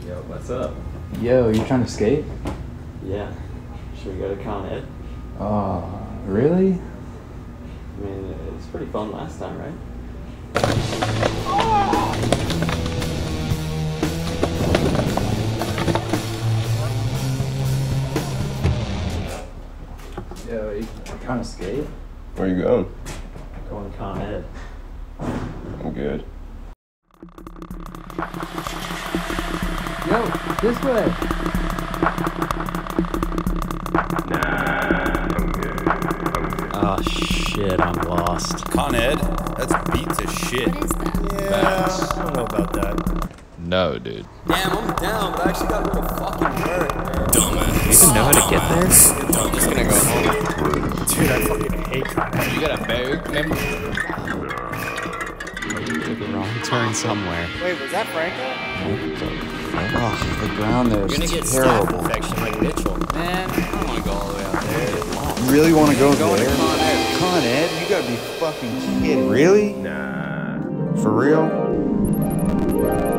Yo, what's up? Yo, you trying to skate? Yeah. Should we go to Con Ed? Really? I mean, it was pretty fun last time, right? Yo, you trying to skate? Where you going? Going to Con Ed. I'm good. Yo, this way! Oh shit, I'm lost. Con Ed? That's beat to shit. What is that? Yeah, I don't know about that. No, dude. Damn, I'm down, but I actually gotta go to fucking work, man. Dumbass. Do you even know how to get there? I'm just gonna go home. Dude, I fucking hate Con Ed. You got a boat, maybe? You took a wrong turn somewhere. Wait, was that Franco? Oh, the ground there You're gonna is get terrible. staph infection like Mitchell. Man, I don't want to go all the way out there. You really want to go Going there? to Con Ed. Con Ed? You gotta be fucking kidding. Really? Nah. For real?